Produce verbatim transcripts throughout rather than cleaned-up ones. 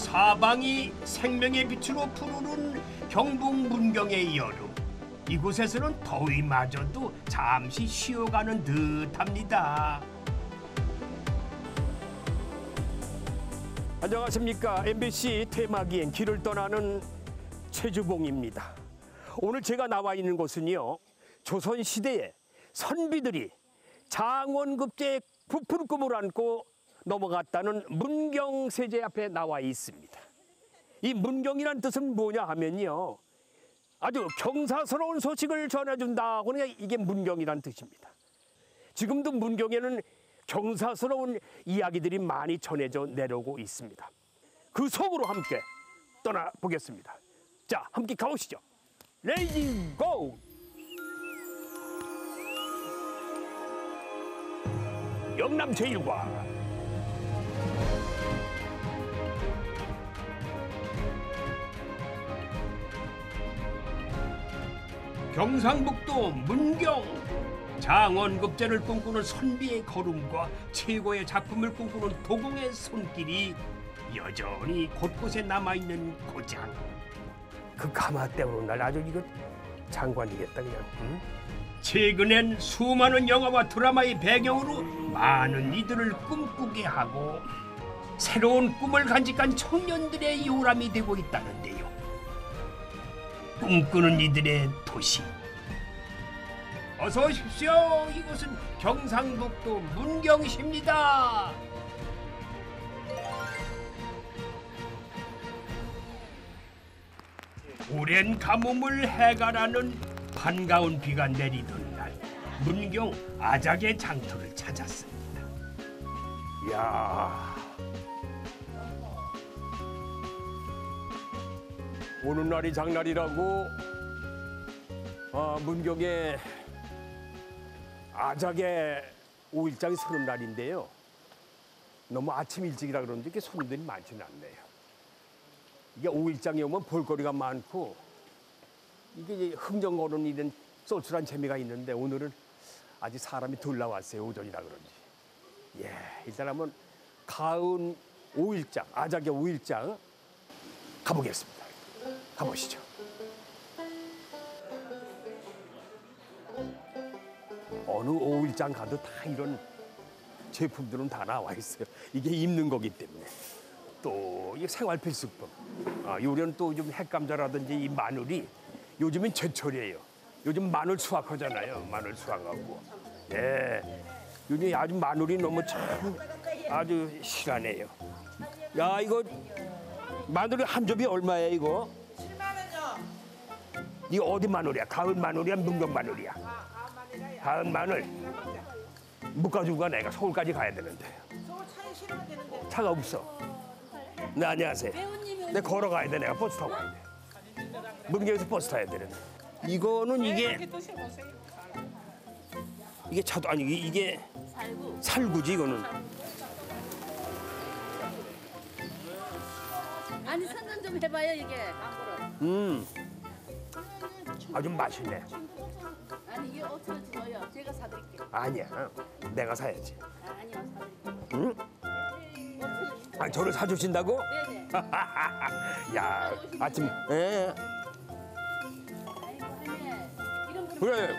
사방이 생명의 빛으로 푸르른 경북 문경의 여름. 이곳에서는 더위마저도 잠시 쉬어가는 듯합니다. 안녕하십니까. 엠비씨 테마기행 길을 떠나는 최주봉입니다. 오늘 제가 나와 있는 곳은요, 조선시대에 선비들이 장원급제의 부푼 꿈을 안고 넘어갔다는 문경세제 앞에 나와 있습니다. 이 문경이란 뜻은 뭐냐 하면요, 아주 경사스러운 소식을 전해준다. 그러니까 이게 문경이란 뜻입니다. 지금도 문경에는 경사스러운 이야기들이 많이 전해져 내려오고 있습니다. 그 속으로 함께 떠나보겠습니다. 자, 함께 가보시죠. 레이지 고! 영남 제일과 경상북도 문경. 장원급제를 꿈꾸는 선비의 걸음과 최고의 작품을 꿈꾸는 도공의 손길이 여전히 곳곳에 남아있는 고장. 그 가마 때우는 날 아주 이거 장관이겠다 그냥. 응? 최근엔 수많은 영화와 드라마의 배경으로 많은 이들을 꿈꾸게 하고 새로운 꿈을 간직한 청년들의 요람이 되고 있다는데요. 꿈꾸는 이들의 도시. 어서 오십시오. 이곳은 경상북도 문경시입니다. 오랜 가뭄을 해결하는 반가운 비가 내리던 날, 문경 아작의 장터를 찾았습니다. 이야, 오는 날이 장날이라고 아, 문경에 아작의 오일장이 서는 날인데요. 너무 아침 일찍이라 그런지 이렇게 손님들이 많지는 않네요. 이게 오일장에 오면 볼거리가 많고 이게 흥정거리는 이런 쏠쏠한 재미가 있는데 오늘은 아직 사람이 덜 나왔어요. 오전이라 그런지. 예, 일단 한번 가은 오일장, 아작의 오일장 가보겠습니다. 가보시죠. 어느 오일장 가도 다 이런 제품들은 다 나와 있어요. 이게 입는 거기 때문에. 또 이게 생활필수품. 아, 요리는 또 요즘 핵감자라든지 이 마늘이 요즘은 제철이에요. 요즘 마늘 수확하잖아요. 마늘 수확하고. 예. 요즘 아주 마늘이 너무 참 아주 실하네요. 야, 이거 마늘이 한 접이 얼마예요, 이거? 칠만 원요. 이거 어디 마늘이야? 가은 마늘이야? 문경 마늘이야? 가은 마늘. 묶어주고 가. 내가 서울까지 가야 되는데. 서울 차에 실어야 되는데. 차가 없어. 네, 안녕하세요. 내 걸어가야 돼. 내가 버스 타고 가야 돼. 문경에서 버스 타야 되는데. 이거는 이게 이게 차도 아니 이게 살구. 살구지 이거는. 아니 선전 좀 해봐요 이게. 음, 아주 맛있네. 아니 이게 오천 원치 줘요. 제가 사드릴게요. 아니야, 내가 사야지. 아니요 사드릴게요. 응? 아, 저를 사주신다고? 네네. 야, 아침. 예. 아이고 하네. 이런 분 그래.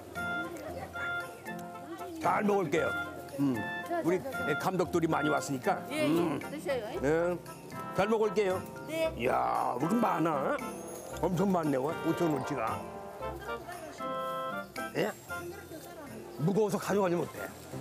잘 먹을게요. 음. 우리 감독들이 많이 왔으니까. 예, 음. 예. 드셔요. 네. 잘 먹을게요. 네. 이야, 우리 많아. 엄청 많네요. 오천 원치가. 예? 무거워서 가져가지 못해.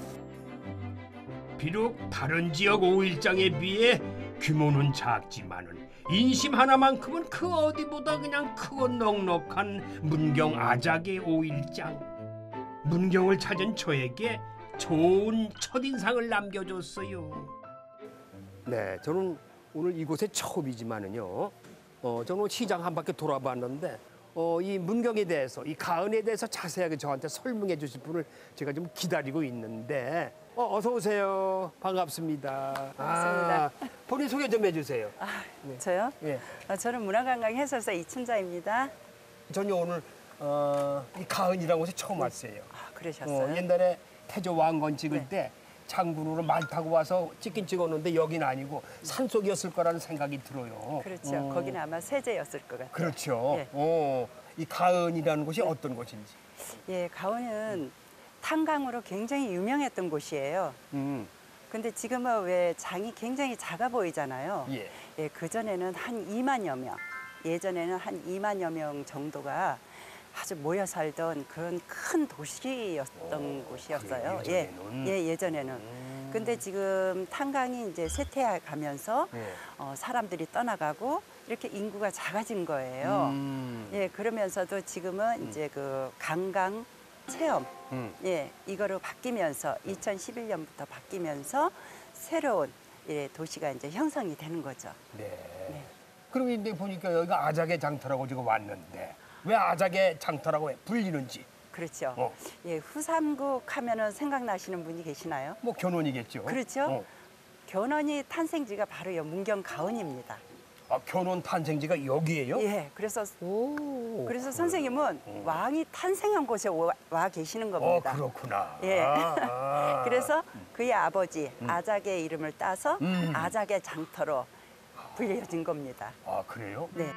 비록 다른 지역 오일장에 비해 규모는 작지만은 인심 하나만큼은 그 어디보다 그냥 크고 넉넉한 문경 아작의 오일장. 문경을 찾은 저에게 좋은 첫인상을 남겨줬어요. 네, 저는 오늘 이곳에 처음이지만은요. 어, 저는 시장 한 바퀴 돌아봤는데 어, 이 문경에 대해서, 이 가은에 대해서 자세하게 저한테 설명해 주실 분을 제가 좀 기다리고 있는데 어, 어서 오세요. 반갑습니다. 반갑습니다. 아, 본인 소개 좀 해주세요. 아, 네. 저요? 예. 아, 저는 문화관광 해설사 이춘자입니다. 저는 오늘 어, 이 가은이라는 곳에 처음 왔어요. 아, 그러셨어요? 어, 옛날에 태조 왕건 찍을 네. 때 장군으로 말 타고 와서 찍긴 찍었는데 여긴 아니고 산속이었을 거라는 생각이 들어요. 그렇죠. 어. 거기는 아마 세제였을 것 같아요. 그렇죠. 예. 어, 이 가은이라는 곳이 어떤 곳인지. 예, 가온은 탄광으로 굉장히 유명했던 곳이에요. 음, 근데 지금은 왜 장이 굉장히 작아 보이잖아요. 예. 예, 그전에는 한 이만여 명, 예전에는 한 이만여 명 정도가 아주 모여 살던 그런 큰 도시였던 곳이었어요. 그래요, 예전에는? 예, 예, 예전에는. 음. 근데 지금 탄광이 이제 쇠퇴해 가면서 예. 어, 사람들이 떠나가고 이렇게 인구가 작아진 거예요. 음. 예, 그러면서도 지금은 이제 그 관광 체험, 음. 예, 이거로 바뀌면서 이천십일 년부터 바뀌면서 새로운 예, 도시가 이제 형성이 되는 거죠. 네. 네. 그럼 이제 보니까 여기가 아작의 장터라고 지금 왔는데 왜 아작의 장터라고 불리는지 그렇죠. 어. 예, 후삼국 하면은 생각나시는 분이 계시나요? 뭐 견훤이겠죠. 그렇죠. 어. 견훤이 탄생지가 바로 요 문경 가온입니다. 아, 견훤 탄생지가 여기예요? 예, 그래서 오. 그래서 선생님은 어. 왕이 탄생한 곳에 와, 와 계시는 어, 겁니다. 그렇구나. 예. 아, 아. 그래서 그의 아버지 아작의 이름을 따서 음. 아작의 장터로 불려진 겁니다. 아, 그래요? 네.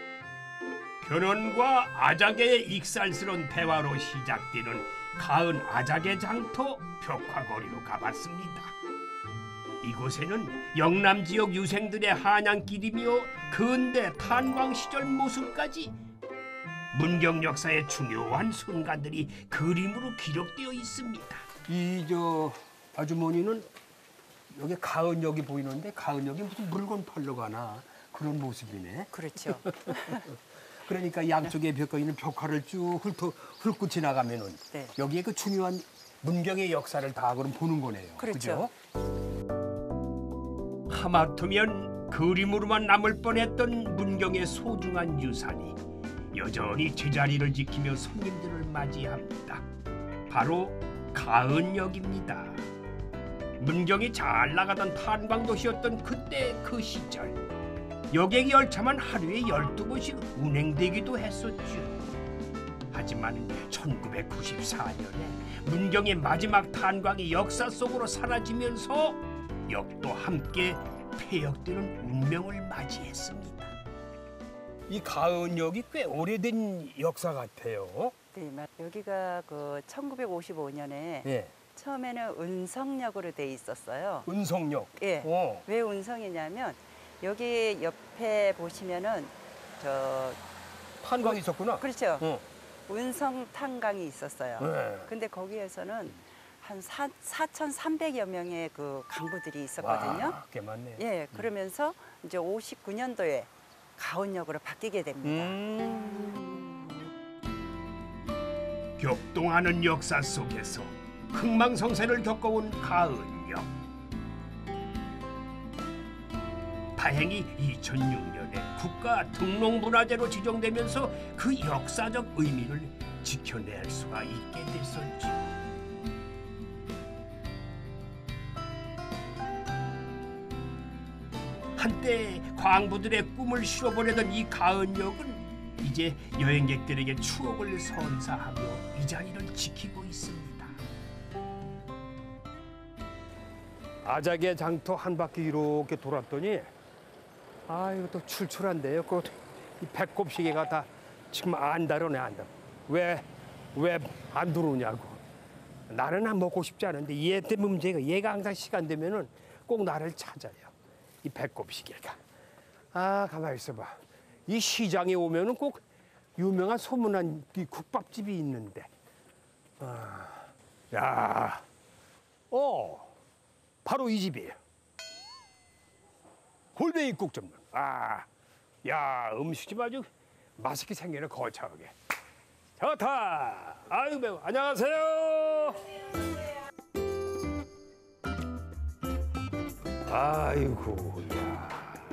견훤과 아작의 익살스러운 대화로 시작되는 가은 아작의 장터 벽화거리로 가봤습니다. 이곳에는 영남 지역 유생들의 한양길이며 근대 탄광 시절 모습까지 문경 역사의 중요한 순간들이 그림으로 기록되어 있습니다. 이 저 아주머니는 여기 가은역이 보이는데 가은역이 무슨 물건 팔러 가나 그런 모습이네. 그렇죠. 그러니까 양쪽에 벽에 있는 벽화를 쭉 훑어 훑고 지나가면은 네. 여기에 그 중요한 문경의 역사를 다 그럼 보는 거네요. 그렇죠. 그죠? 하마터면 그림으로만 남을 뻔했던 문경의 소중한 유산이 여전히 제자리를 지키며 손님들을 맞이합니다. 바로 가은역입니다. 문경이 잘 나가던 탄광도시였던 그때 그 시절 여객 열차만 하루에 열두 번씩 운행되기도 했었죠. 하지만 천구백구십사 년에 문경의 마지막 탄광이 역사 속으로 사라지면서 역도 함께 폐역되는 운명을 맞이했습니다. 이 가은역이 꽤 오래된 역사 같아요. 네, 맞- 여기가 그 천구백오십오 년에 예. 처음에는 은성역으로 돼 있었어요. 은성역. 예. 어. 왜 운성이냐면 여기 옆에 보시면은 저 탄광이 있었구나. 그렇죠. 어. 운성 탄광이 있었어요. 네. 근데 거기에서는 한 사, 사천삼백여 명의 그 간부들이 있었거든요. 와, 꽤 많네. 예, 그러면서 이제 오십구 년도에 가온역으로 바뀌게 됩니다. 음. 격동하는 역사 속에서 흥망성쇠를 겪어온 가은역. 다행히 이천육 년에 국가 등록문화재로 지정되면서 그 역사적 의미를 지켜낼 수가 있게 됐었죠. 한때 광부들의 꿈을 실어보내던 이 가은역은 이제 여행객들에게 추억을 선사하며 이 자리를 지키고 있습니다. 아작의 장터 한 바퀴 이렇게 돌았더니 아 이거 또 출출한데요. 그 이 배꼽시계가 다 지금 안달하네 안달. 왜왜 안 들어오냐고. 나는 안 먹고 싶지 않은데 얘 때문에 문제가 얘가 항상 시간 되면은 꼭 나를 찾아요. 이 배꼽시계가. 아 가만히 있어봐. 이 시장에 오면은 꼭 유명한 소문난 이 국밥집이 있는데. 아, 야, 어, 바로 이 집이에요. 골뱅이국 전문. 아, 야 음식이 아주 맛있게 생기는 거창하게. 좋다. 아유 매우 안녕하세요. 아이고, 야.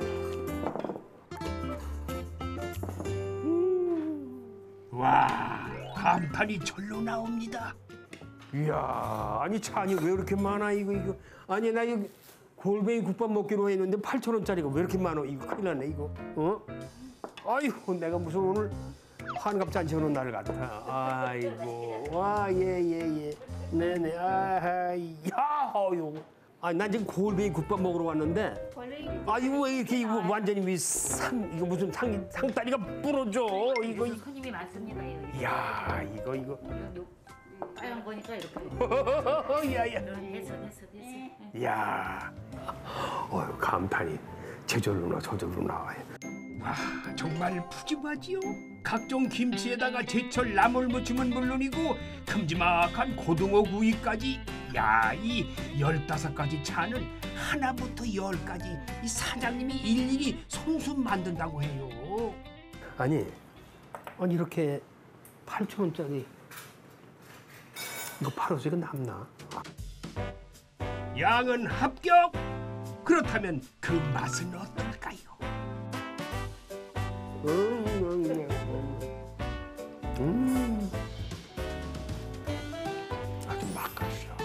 음. 와, 감탄이 절로 나옵니다. 이야, 아니 찬이 왜 이렇게 많아 이거 이거. 아니 나 이거 골뱅이 국밥 먹기로 했는데 팔천 원짜리가 왜 이렇게 많아? 이거 큰일 났네 이거. 어? 아이고 내가 무슨 오늘 환갑 잔치하는 날 같아. 아이고, 와, 예, 예, 예. 네네, 아, 야, 아유. 아, 난 지금 골뱅이 국밥 먹으러 왔는데. 아, 이거 왜 이렇게 이거 완전히 이 상 이거 무슨 상 상다리가 부러져. 이거. 이- 손님이 많습니다. 이거. 야, 이거 이거. 빨간 거니까 이렇게. 야야. 됐어, 됐어, 됐어. 야. 어, 감탄이 제절로나 저절로 나와요. 와, 정말 푸짐하지요. 각종 김치에다가 제철 나물무침은 물론이고 큼지막한 고등어 구이까지. 야, 이 열다섯 가지 차는 하나부터 열까지 이 사장님이 일일이 손수 만든다고 해요. 아니, 아니 이렇게 팔천 원짜리 이거 팔아서 이거 남나? 양은 합격. 그렇다면 그 맛은 어떨까요? 음, 음. 아주 맛깔이야.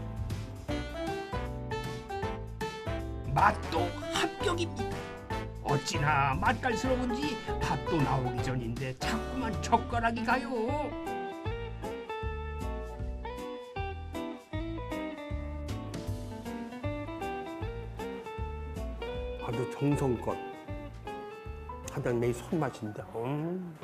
맛도 합격입니다. 어찌나 맛깔스러운지 밥도 나오기 전인데 자꾸만 젓가락이 가요. 아주 정성껏 하던 내 손맛인데. 음.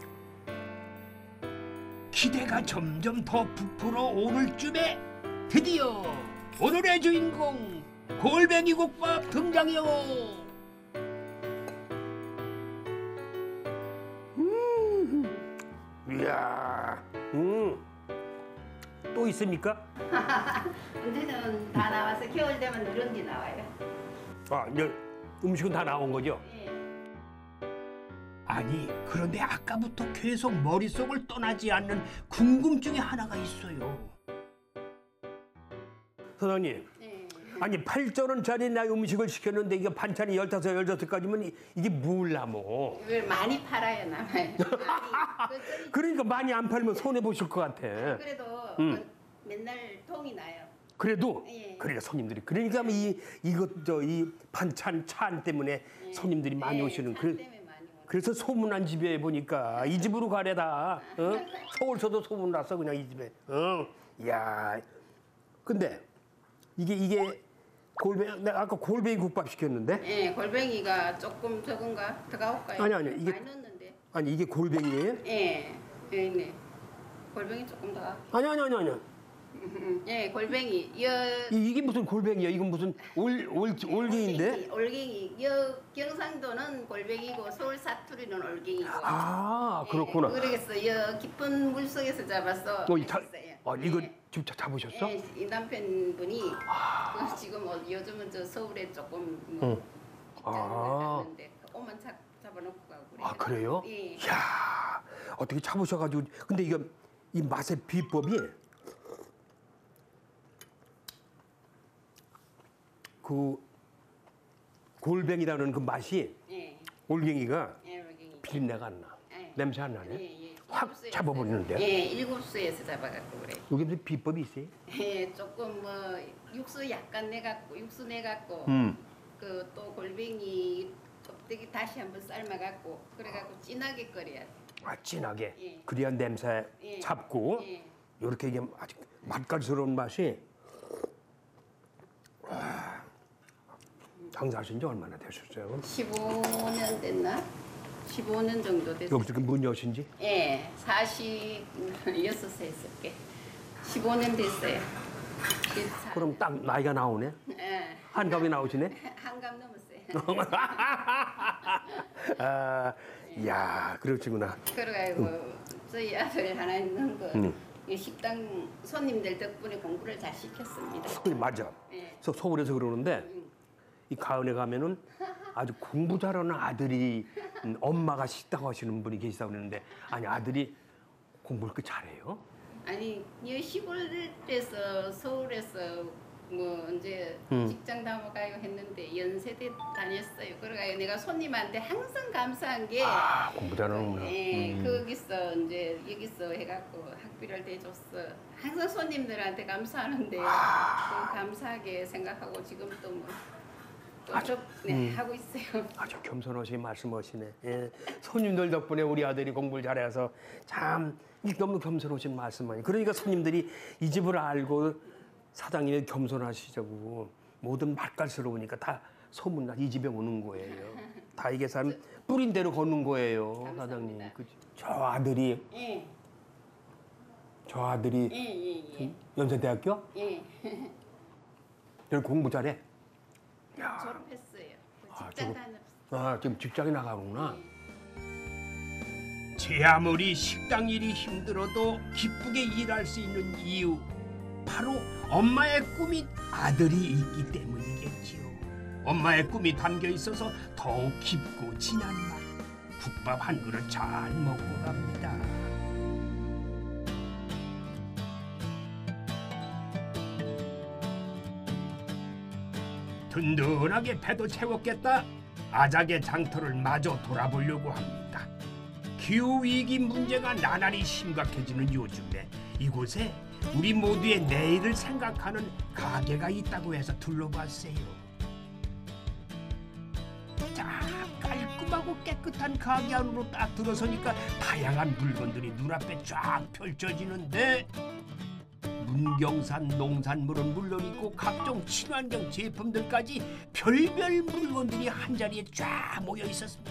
기대가 점점 더 부풀어 오를 쯤에 드디어 오늘의 주인공 골뱅이 국밥 등장이요. 음. 이야. 음. 또 있습니까? 언제는 다 나와서 겨울 되면 누룽지 나와요. 아, 이제 음식은 다 나온 거죠? 예. 아니, 그런데 아까부터 계속 머릿속을 떠나지 않는 궁금증이 하나가 있어요. 사장님, 예. 아니 팔천 원짜리 나 음식을 시켰는데 이게 반찬이 열다섯, 열다섯 가지면 이- 이게 뭘라모? 왜 많이 팔아요, 남아요. 많이. 그 그러니까 많이 안 팔면 손해 보실 것 같아. 그래도 음. 그 맨날 통이 나요. 그래도 예. 그러니까 손님들이 그러니까 이 이것 저 이 반찬 찬 때문에 손님들이 많이 예, 오시는 찬 그 때문에 많이 오는. 그래서 소문난 집에 보니까 이 집으로 가래다. 어? 서울서도 소문 났어 그냥 이 집에. 어. 야. 근데 이게 이게 골뱅이 내가 아까 골뱅이 국밥 시켰는데 예, 골뱅이가 조금 적은가? 더 가올까요? 아니, 아니, 이게- 많이 넣었는데. 아니 이게 골뱅이예요? 예, 예, 네. 골뱅이 조금 더. 가. 아니 아니 아니 아니. 예, 골뱅이. 여 이, 이게 무슨 골뱅이야? 이건 무슨 올올 올갱인데? 올갱이. 여 경상도는 골뱅이고 서울 사투리는 올갱이고. 아 그렇구나. 예, 그러겠어. 여 깊은 물 속에서 잡아서. 어, 이 자, 했어요. 아 이거 예. 직접 잡으셨어? 예, 이 남편분이 그 지금 어, 요즘은 저 서울에 조금 뭐 응. 직장을 아. 갔는데 오만 잡 잡아놓고 가고 그래요. 아 그래요? 예. 이야 어떻게 잡으셔가지고 근데 이거 이 맛의 비법이 그 골뱅이라는 그 맛이 예. 올갱이가 예, 올갱이. 비린내가 안 나. 예. 냄새 안 나네. 예, 예. 확 일곱 수에서- 잡아버리는데요? 예, 일곱 수에서 잡아갖고 그래. 여기 무슨 비법이 있어요? 예, 조금 뭐 육수 약간 내갖고 육수 내갖고 음. 그 또 골뱅이 껍데기 다시 한번 삶아갖고 그래갖고 진하게 끓여야 돼. 아 진하게. 예. 그래야 냄새 예. 잡고 예. 이렇게 이게 아주 맛깔스러운 맛이. 와, 장사하신 지 얼마나 되셨어요? 십오 년 됐나? 십오 년 정도 됐어요. 여기서 문 여신지? 예, 사십육 세 했을게. 십오 년 됐어요. 그 사- 그럼 딱 나이가 나오네? 예, 한갑이 나오시네? 한갑 넘었어요. 아, 야, 그렇지구나. 그래가지고 저희 아들 하나 있는 거 음. 이 식당 손님들 덕분에 공부를 잘 시켰습니다. 손님 맞아. 예. 서- 서울에서 그러는데 이 가은에 가면은 아주 공부 잘하는 아들이 음, 엄마가 식당 하시는 분이 계시다고 그러는데 아니 아들이 공부를 그 잘해요? 아니 이 시골에서 서울에서 뭐 이제 음. 직장 다녀가요 했는데 연세대 다녔어요. 그래가지고 내가 손님한테 항상 감사한 게 아 공부 잘하는구나. 예, 음. 거기서 이제 여기서 해갖고 학비를 대줬어. 항상 손님들한테 감사하는데 그 감사하게 생각하고 지금 또 뭐. 또 접- 네, 음. 하고 있어요. 아주 겸손하시게 말씀하시네. 예. 손님들 덕분에 우리 아들이 공부를 잘해서 참 너무 겸손하신 말씀만이. 그러니까 손님들이 이 집을 알고 사장님이 겸손하시자고 모든 맛깔스러우니까 다 소문나 이 집에 오는 거예요. 다 이게 사람 뿌린 대로 걷는 거예요, 감사합니다. 사장님. 그죠? 저 아들이 예, 저 아들이 예, 예, 연세대학교 예. 여기 공부 잘해. 야, 졸업했어요. 아, 직장 졸업. 다녔어요. 아 지금 직장에 나가구나. 제 아무리 식당 일이 힘들어도 기쁘게 일할 수 있는 이유 바로 엄마의 꿈인 아들이 있기 때문이겠지요. 엄마의 꿈이 담겨 있어서 더욱 깊고 진한 맛. 국밥 한 그릇 잘 먹고 갑니다. 든든하게 배도 채웠겠다. 아작의 장터를 마저 돌아보려고 합니다. 기후위기 문제가 나날이 심각해지는 요즘에 이곳에 우리 모두의 내일을 생각하는 가게가 있다고 해서 둘러봤어요. 자, 깔끔하고 깨끗한 가게 안으로 딱 들어서니까 다양한 물건들이 눈앞에 쫙 펼쳐지는데 문경산 농산물은 물론이고 각종 친환경 제품들까지 별별 물건들이 한자리에 쫙 모여 있었습니다.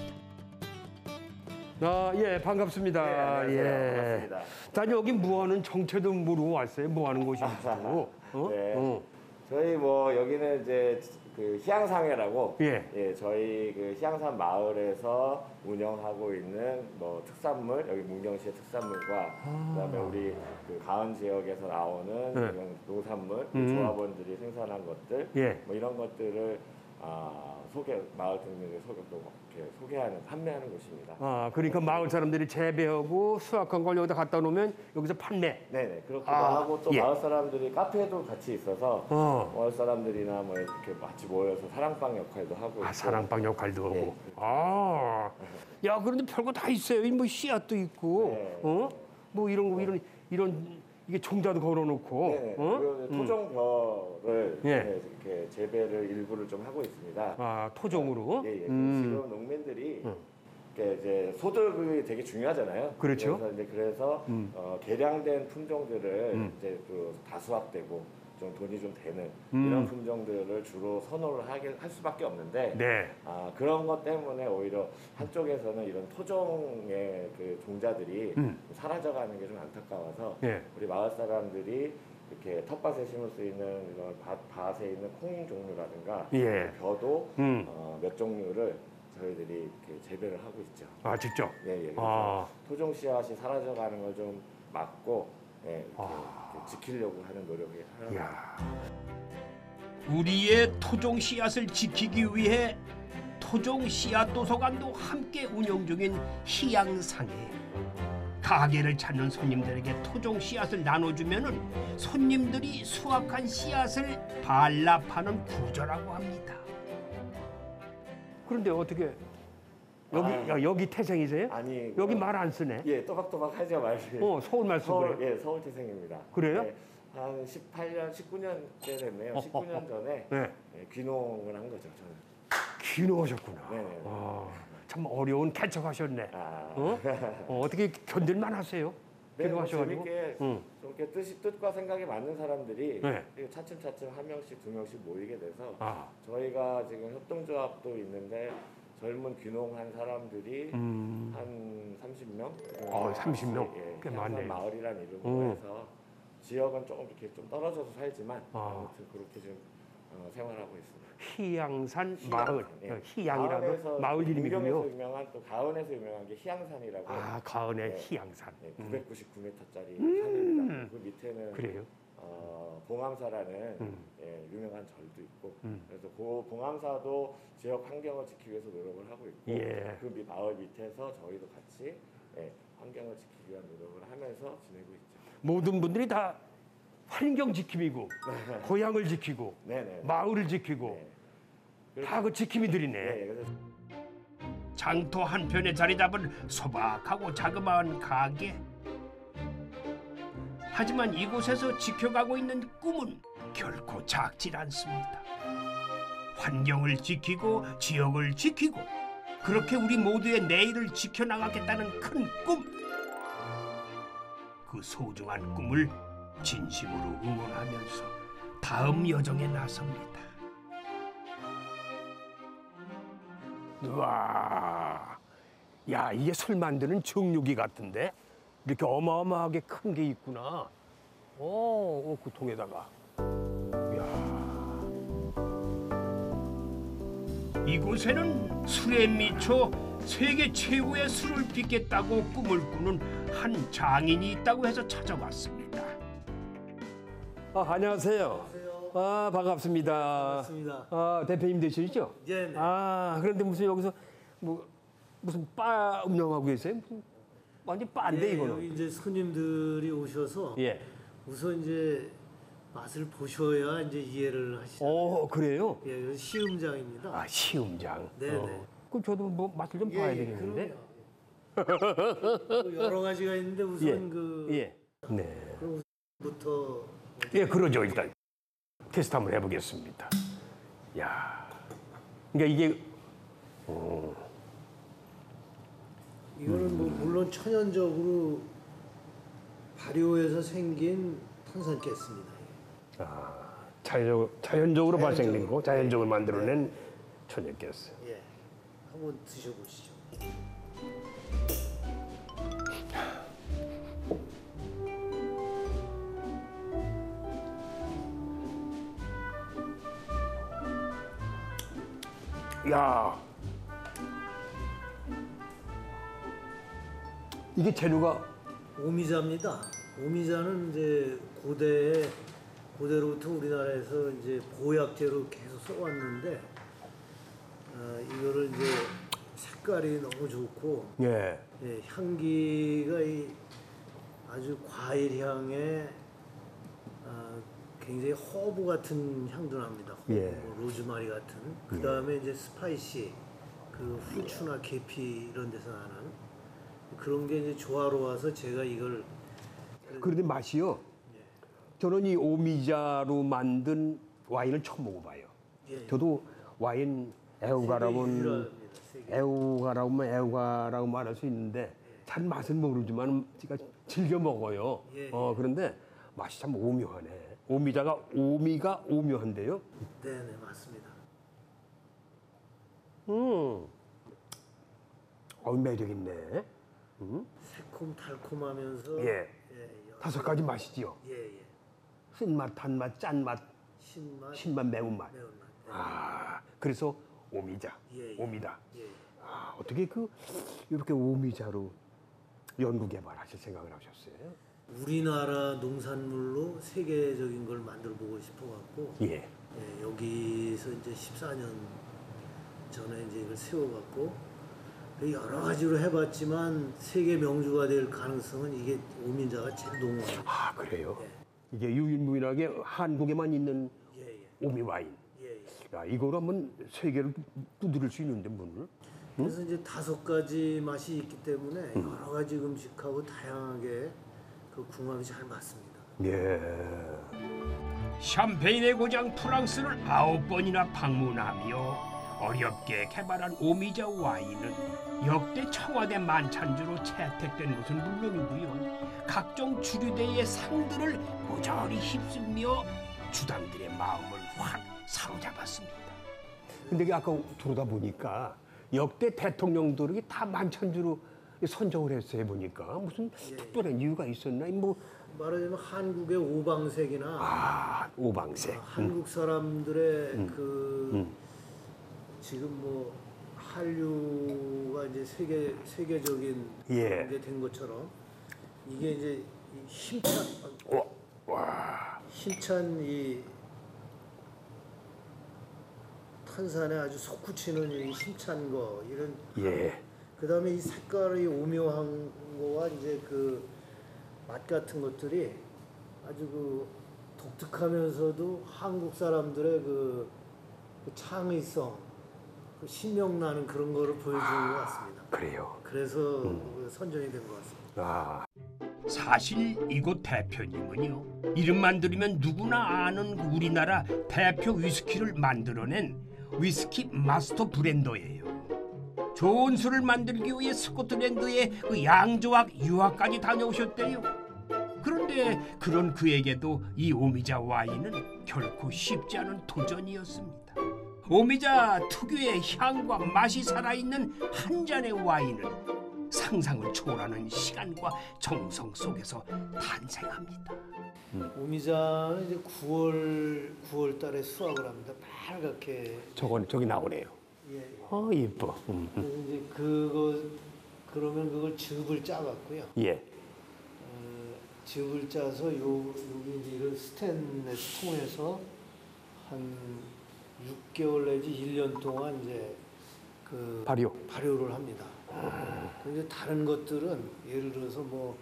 아, 예, 반갑습니다. 네, 안녕하세요. 예. 반갑습니다. 자, 여기 뭐하는 정체도 모르고 왔어요. 뭐하는 곳인지. 어? 네. 어. 저희 뭐 여기는 이제 그 희양상회라고 예. 저희 그 희양산 마을에서 운영하고 있는 뭐 특산물 여기 문경시의 특산물과 그다음에 우리 그 가은 지역에서 나오는 네. 이런 농산물 그 음. 조합원들이 생산한 것들 예. 뭐 이런 것들을 아, 소개 마을 주민들 소개 또 이렇게 소개하는 판매하는 곳입니다. 아, 그러니까 마을 사람들이 재배하고 수확한 걸 여기다 갖다 놓으면 여기서 판매. 네네 그렇기도 아, 하고 또 예. 마을 사람들이 카페도 같이 있어서 어. 마을 사람들이나 뭐 이렇게 같이 모여서 사랑방 역할도 하고 아, 있고. 사랑방 역할도 하고. 예. 아, 야, 그런데 별거 다 있어요. 이 뭐 씨앗도 있고, 네. 어, 뭐 이런 거 이런 이런 이게 종자도 걸어놓고, 네네 어, 그리고 이제 음. 토종벼를 예. 네, 이렇게 재배를 일부를 좀 하고 있습니다. 아, 토종으로. 예, 예. 음. 지금 농민들이 음. 이렇게 이제 소득이 되게 중요하잖아요. 그렇죠. 그래서 이제 그래서 음. 어, 개량된 품종들을 음. 이제 그 다수확되고 좀 돈이 좀 되는 음. 이런 품종들을 주로 선호를 하게 할 수밖에 없는데 네. 아, 그런 것 때문에 오히려 한쪽에서는 이런 토종의 그 종자들이 음. 사라져가는 게 좀 안타까워서 예. 우리 마을 사람들이 이렇게 텃밭에 심을 수 있는 이런 밭, 밭에 있는 콩 종류라든가 예. 벼도 음. 어, 몇 종류를 저희들이 이렇게 재배를 하고 있죠. 아, 직접. 예, 예. 그래서 아. 토종 씨앗이 사라져가는 걸 좀 막고 예, 이렇게, 아. 이렇게 지키려고 하는 노력이 하나. 야. 우리의 토종 씨앗을 지키기 위해 토종 씨앗 도서관도 함께 운영 중인 희양상해. 가게를 찾는 손님들에게 토종 씨앗을 나눠주면은 손님들이 수확한 씨앗을 반납하는 구조라고 합니다. 그런데 어떻게 여기 아. 야, 여기 태생이세요? 아니 여기 그- 말 안 쓰네. 예, 또박또박 하죠 말씀. 어, 서울 말 쓰고 서울, 그래. 예, 서울 태생입니다. 그래요? 예, 한 십팔 년, 십구 년째 됐네요. 어, 십구 년 전에 네. 예, 귀농을 한 거죠, 저는. 귀농하셨구나. 네네. 아, 참 어려운 개척하셨네. 아, 어? 어, 어떻게 견딜만 하세요? 네, 뭐 귀농하셔가지고. 재밌게 응. 좀 이렇게 뜻이 뜻과 생각이 맞는 사람들이 네. 이렇게 차츰차츰 한 명씩 두 명씩 모이게 돼서 아, 저희가 지금 협동조합도 있는데 젊은 귀농한 사람들이 음. 한 삼십 명? 어, 삼십 명? 예, 꽤 희양산 많네요. 마을이라는 이름으로 음. 해서 지역은 조금 이렇게 좀 떨어져서 살지만 아. 아무튼 그렇게 좀 어, 생활하고 있습니다. 희양산 희양산, 마을, 예. 어, 희양이라고 가은에서 마을 문경에서 이름이군요. 유명한 또 가은에서 유명한 게 희양산이라고 아, 가은의 네. 희양산. 네, 음. 구백구십구 미터짜리 음. 산입니다. 그 밑에는 그래요? 어, 봉암사라는 음. 예, 유명한 절도 있고 음. 그래서 그 봉암사도 지역 환경을 지키기 위해서 노력을 하고 있고 예. 그 밑- 마을 밑에서 저희도 같이 예, 환경을 지키기 위한 노력을 하면서 지내고 있죠. 모든 분들이 다 환경 지킴이고, 고향을 지키고, 네네. 마을을 지키고, 네. 다 그 지킴이들이네. 네, 그래서 장터 한편에 자리 잡은 소박하고 자그마한 가게. 하지만 이곳에서 지켜가고 있는 꿈은 결코 작질 않습니다. 환경을 지키고 지역을 지키고 그렇게 우리 모두의 내일을 지켜나가겠다는 큰 꿈. 그 소중한 꿈을 진심으로 응원하면서 다음 여정에 나섭니다. 와, 야 이게 술 만드는 정육이 같은데 이렇게 어마어마하게 큰 게 있구나. 오, 그 통에다가. 이야. 이곳에는 술에 미쳐 세계 최고의 술을 빚겠다고 꿈을 꾸는 한 장인이 있다고 해서 찾아왔습니다. 아, 안녕하세요. 아, 반갑습니다. 반갑습니다. 아, 대표님 되시죠? 예, 네. 아, 그런데 무슨 여기서 뭐 무슨 바 운영하고 계세요? 무슨 완전 바인데 예, 이거는. 여기 이제 손님들이 오셔서 예. 우선 이제 맛을 보셔야 이제 이해를 하시죠. 어, 그래요? 예, 이건 시음장입니다. 아, 시음장. 네네. 어. 그럼 저도 뭐 맛을 좀 봐야 되겠는데. 그럼요. 여러 가지가 있는데 우선 예. 그 예. 네. 부터 예, 그러죠. 일단 테스트 한번 해보겠습니다. 야, 그러니까 이게 어, 이거는 뭐 물론 천연적으로 발효해서 생긴 탄산가스입니다. 자연, 자연적으로 발생된 자연적으로. 거, 자연적으로 만들어낸 천연가스. 예, 한번 드셔보시죠. 야, 이게 재료가 오미자입니다. 오미자는 이제 고대에 고대로부터 우리나라에서 이제 보약제로 계속 써왔는데 어, 이거를 이제 색깔이 너무 좋고 예, 예, 향기가 이 아주 과일 향에 어, 굉장히 허브 같은 향도 납니다. 허브, 예. 뭐 로즈마리 같은. 그 다음에 이제 스파이시, 그 후추나 계피 이런 데서 나는 그런 게 이제 조화로워서 제가 이걸 그런데 맛이요. 저는 이 오미자로 만든 와인을 처음 먹어봐요. 예, 저도 와인 애호가라고는 유일합니다. 세계. 애호가라고면 애호가라고 말할 수 있는데 잘 맛은 모르지만 제가 즐겨 먹어요. 예, 어 그런데 맛이 참 오묘하네. 오미자가 오미가 오묘한데요. 네, 네, 맞습니다. 음, 어 매력 있네. 음? 새콤 달콤하면서 예. 예, 여- 다섯 가지 맛이지요. 예, 예. 쓴맛, 단맛, 짠맛, 신맛, 신맛, 매운맛. 매운맛. 네. 아, 그래서 오미자, 예, 예. 오미다. 예. 아, 어떻게 그 이렇게 오미자로 연구 개발하실 생각을 하셨어요? 우리나라 농산물로 세계적인 걸 만들어 보고 싶어 갖고 예. 예, 여기서 이제 십사 년 전에 이제 이걸 세워갖고 여러 가지로 해봤지만 세계 명주가 될 가능성은 이게 오미자가 제일 농후합니다. 아, 그래요? 예. 이게 유일무이하게 한국에만 있는 예, 예, 오미 와인. 예, 예. 야, 이거로 한번 세계를 두드릴 수 있는데 문을. 그래서 이제 다섯 가지 맛이 있기 때문에 여러 가지 음식하고 다양하게 그 궁합이 잘 맞습니다. 예. 샴페인의 고장 프랑스를 아홉 번이나 방문하며 어렵게 개발한 오미자 와인은 역대 청와대 만찬주로 채택된 것은 물론이고요. 각종 주류대의 상들을 모조리 휩쓸며 주당들의 마음을 확 사로잡았습니다. 근데 아까 들어다 보니까 역대 대통령들이 다 만찬주로 선정을 했어요. 보니까 무슨 특별한 이유가 있었나? 뭐 말하자면 한국의 오방색이나 아, 오방색. 한국 사람들의 그 지금 뭐 한류가 이제 세계 세계적인 예. 게 된 것처럼 이게 이제 이 힘찬 와, 와. 힘찬 이 탄산에 아주 솟구치는 이 힘찬 거 이런 예. 그다음에 이 색깔이 오묘한 거와 이제 그 맛 같은 것들이 아주 그 독특하면서도 한국 사람들의 그, 그 창의성, 그 신명나는 그런 거를 보여주는 것 같습니다. 그래요. 그래서 그 선정이 된 것 같습니다. 아. 사실 이곳 대표님은요. 이름만 들으면 누구나 아는 우리나라 대표 위스키를 만들어낸 위스키 마스터 브랜더예요. 좋은 술을 만들기 위해 스코틀랜드의 그 양조학 유학까지 다녀오셨대요. 그런데 그런 그에게도 이 오미자 와인은 결코 쉽지 않은 도전이었습니다. 오미자 특유의 향과 맛이 살아있는 한 잔의 와인은 상상을 초월하는 시간과 정성 속에서 탄생합니다. 오미자는 이제 구월 구월 달에 수확을 합니다. 빨갛게. 저건 저기 나오네요. 예. 예. 어 이뻐. 음. 그래서 이제 그거 그러면 그걸 즙을 짜갖고요. 예. 어, 즙을 짜서 요 여기 이제 이런 스테인레스 통에서 한 육 개월 내지 일 년 동안 이제 그 발효. 발효를 합니다. 근데 다른 것들은 예를 들어서 뭐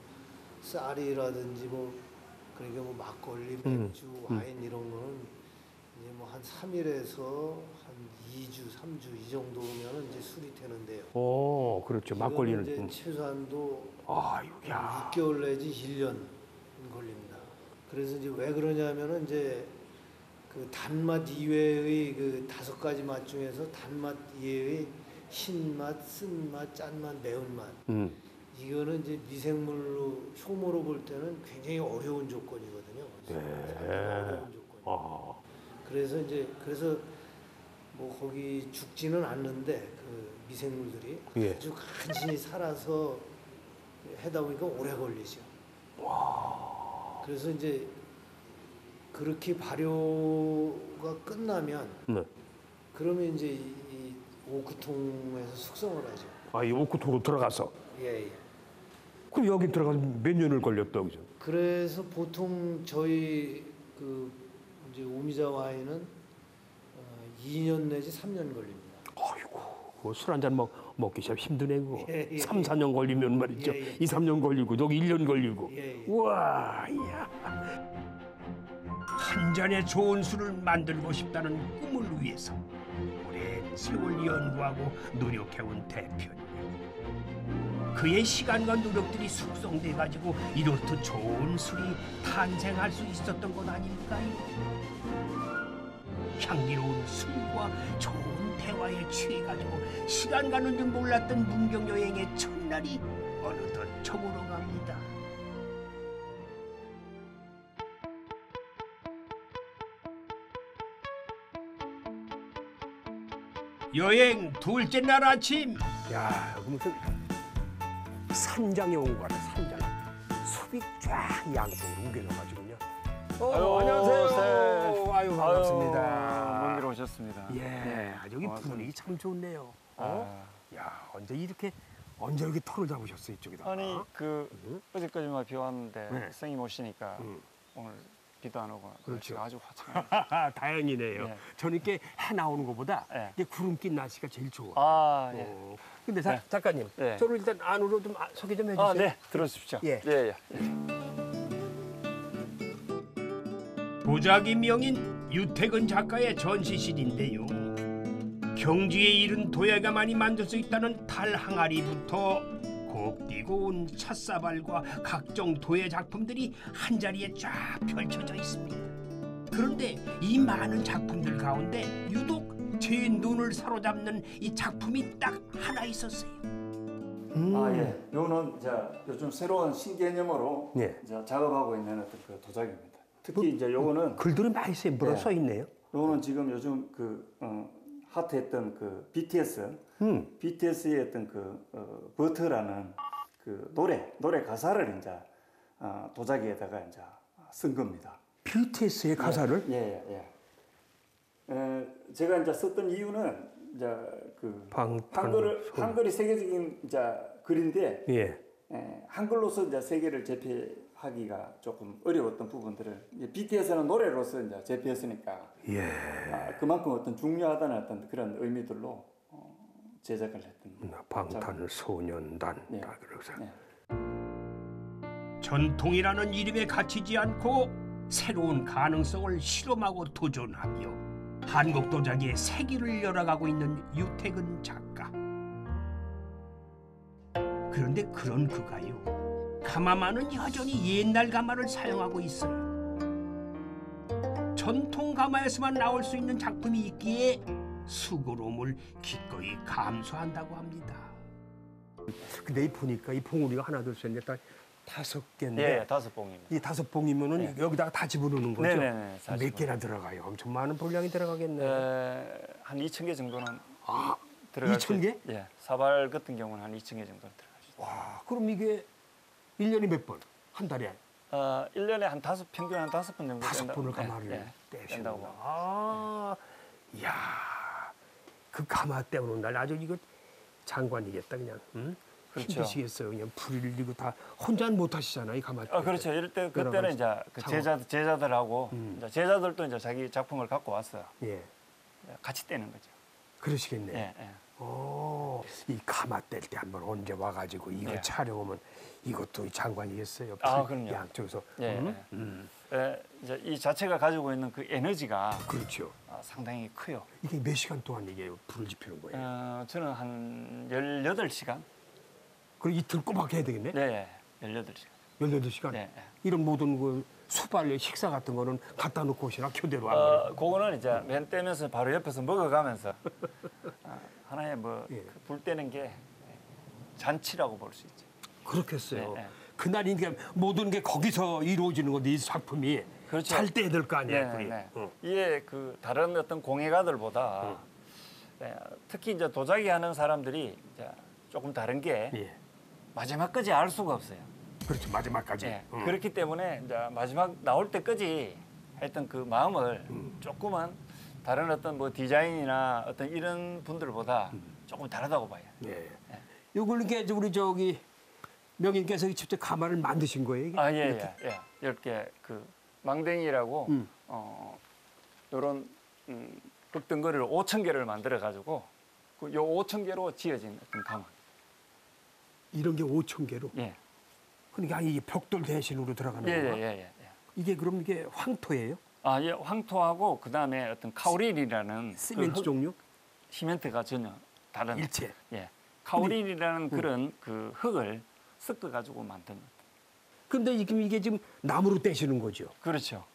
쌀이라든지 뭐 그러니까 뭐 막걸리, 맥주, 음. 와인 이런 거는 이제 뭐 한 삼 일에서 한 이 주, 삼 주 이 정도면 이제 술이 되는데요. 오 그렇죠. 막걸리는. 이제 음. 최소한도 아유 야. 육 개월 내지 일 년 걸립니다. 그래서 이제 왜 그러냐면은 이제 그 단맛 이외의 그 다섯 가지 맛 중에서 단맛 이외의 신맛, 쓴맛, 짠맛, 매운맛. 음. 이거는 이제 미생물로 효모로 볼 때는 굉장히 어려운 조건이거든요. 네. 어려운 조건. 아. 그래서 이제 그래서 뭐 거기 죽지는 않는데 그 미생물들이 예. 아주 간신히 살아서 해다 보니까 오래 걸리죠. 와. 그래서 이제 그렇게 발효가 끝나면 네. 그러면 이제 이, 이 오크통에서 숙성을 하죠. 아이 오크통으로 들어가서. 예, 예. 그럼 여기 들어가서 몇 년을 걸렸다 그죠? 그래서 보통 저희 그 이제 오미자 와인은 어, 이 년 내지 삼 년 걸립니다. 아이고 술 한 잔 먹 먹기 참 힘드네 그거. 예, 예, 삼, 사 년 걸리면 말이죠. 예, 예. 이, 삼 년 걸리고 여기 일 년 걸리고. 예, 예. 우와, 야. 한 잔의 좋은 술을 만들고 싶다는 꿈을 위해서 오랜 세월 연구하고 노력해온 대표님. 그의 시간과 노력들이 숙성돼 가지고 이렇듯 좋은 술이 탄생할 수 있었던 것 아닐까요? 향기로운 술과 좋은 대화에 취해가지고 시간 가는 줄 몰랐던 문경 여행의 첫날이 어느덧 저물어 갑니다. 여행 둘째 날 아침. 야, 여기 무슨 산장에 온 거라 산장. 숲이 쫙 양쪽으로 우겨져가지고요. 어, 아유, 안녕하세요. 네. 아유, 반갑습니다. 먼 길 오셨습니다. 예, 네, 여기 고맙습니다. 분위기 참 좋네요. 어? 야, 언제 이렇게 언제 이렇게 털을 잡으셨어요 이쪽에다? 아니 그 응? 어제까지만 비 왔는데 네. 선생님 오시니까 응. 오늘 비도 안 오고 그렇죠. 날씨가 아주 화창해요. 다행이네요. 네. 저는 이렇게 해 나오는 것보다 네. 이게 구름 낀 날씨가 제일 좋아. 아 예. 어. 근데 자, 네. 작가님, 네. 저를 일단 안으로 좀 아- 소개 좀 해주세요. 아 네, 들어주십시오. 예. 예, 예. 도자기 명인 유택은 작가의 전시실인데요. 경지에 이른 도예가 많이 만들 수 있다는 탈 항아리부터 곱디고 온 찻사발과 각종 도예 작품들이 한 자리에 쫙 펼쳐져 있습니다. 그런데 이 많은 작품들 가운데 유독 제 눈을 사로잡는 이 작품이 딱 하나 있었어요. 음. 아 예. 요거는 이제 요즘 새로운 신개념으로 예. 이제 작업하고 있는 어떤 그 도자기입니다. 특히 이제 요거는 글들이 많이 써, 네. 써 있네요. 요거는 지금 요즘 그 어, 핫했던 그 비티에스, 음. 비티에스의 어떤 그 어, 버터라는 그 노래 노래 가사를 이제 어, 도자기에다가 이제 쓴 겁니다. 비티에스의 가사를? 예, 예, 예. 에, 제가 이제 썼던 이유는 이제 그 방탄 한글을 소녀. 한글이 세계적인 이제 글인데 예. 에, 한글로서 이제 세계를 제패하기가 조금 어려웠던 부분들을 이제 비티에스는 노래로서 이제 제패했으니까 예. 아, 그만큼 어떤 중요하다는 어떤 그런 의미들로 어, 제작을 했던 방탄소년단. 네. 다 그러고서. 네. 전통이라는 이름에 갇히지 않고 새로운 가능성을 실험하고 도전하며 한국 도자기의 세계를 열어가고 있는 유택은 작가. 그런데 그런 그가요, 가마만은 여전히 옛날 가마를 사용하고 있어요. 전통 가마에서만 나올 수 있는 작품이 있기에 수고로움을 기꺼이 감수한다고 합니다. 근데 이 보니까 이 봉우리가 하나 둘 셋 넷 다 다섯 개인데 예, 예, 다섯 봉입니다. 이 다섯 봉이면은 네. 여기다가 다 집어넣는 거죠? 네네네. 몇 개나 들어가요? 엄청 많은 분량이 들어가겠네. 에, 한 이천 개 정도는 아, 들어갈 이천 수- 개? 예, 사발 같은 경우는 한 이천 개 정도 들어가죠. 와, 그럼 이게 일 년에 몇 번? 한 달에 어, 일 년에 한 다섯 평균 한 다섯 번 정도 다섯 뗀다- 번을 예, 가마를 예, 떼시는구나. 뗀다고 봅니다. 아, 이야, 그 가마 떼오는 날 아주 이거 장관이겠다 그냥. 응? 그렇죠. 힘드시겠어요. 그냥 불 이거 다 혼자는 못 하시잖아요, 이 가마. 아, 그렇죠. 이럴 때 여러 그때는 가지 이제 그 상황. 제자 제자들하고 음. 이제 제자들도 이제 자기 작품을 갖고 왔어요. 예, 같이 떼는 거죠. 그러시겠네. 예, 예. 오, 이 가마 뗄 때 한번 언제 와가지고 이거 예. 촬영하면 이것도 장관이겠어요. 아, 불 그럼요. 양쪽에서. 예, 음? 예. 음, 에, 이제 이 자체가 가지고 있는 그 에너지가 그렇죠. 어, 상당히 커요. 이게 몇 시간 동안 이게 불을 지피는 거예요? 어, 저는 한 열여덟 시간? 그럼 이틀 꼬박 해야 되겠네? 네, 예, 열여덟 시간. 열여덟 시간? 네, 네. 이런 모든 그 수발, 식사 같은 거는 갖다 놓고 오시나 교대로 안 어, 그래요? 그거는 이제 맨 떼면서 바로 옆에서 먹어가면서 어, 하나의 뭐 예. 그 불 떼는 게 잔치라고 볼 수 있죠. 그렇겠어요. 네, 네. 그날 이게 모든 게 거기서 이루어지는 건데 이 작품이 그렇죠. 잘 떼야 될 거 아니에요. 네, 그게. 네. 어. 이게 그 다른 어떤 공예가들보다 예, 특히 이제 도자기 하는 사람들이 이제 조금 다른 게 예. 마지막까지 알 수가 없어요. 그렇죠. 마지막까지. 예, 어. 그렇기 때문에 이제 마지막 나올 때까지 했던 그 마음을 음. 조금은 다른 어떤 뭐 디자인이나 어떤 이런 분들보다 음. 조금 다르다고 봐요. 예. 요걸 이렇게 우리 저기 명인께서 직접 가마를 만드신 거예요, 이게? 아, 예, 이렇게? 예, 예. 이렇게 그 망댕이라고 음. 어, 요런 음, 흙덩거리를 오천 개를 만들어 가지고 그 요 오천 개로 지어진 어떤 가마. 이런 게 오천 개로. 예. 그러니까 이게 벽돌 대신으로 들어가는 예, 예, 거예요. 예, 예. 예. 이게 그럼 이게 황토예요? 아, 예, 황토하고 그다음에 어떤 카오릴이라는 시멘트 그 흙- 종류? 시멘트가 전혀 다른 일체. 예. 카오릴이라는 그런 그 흙을 섞어 가지고 만든 근데 지금 이게 지금 나무로 떼시는 거죠. 그렇죠.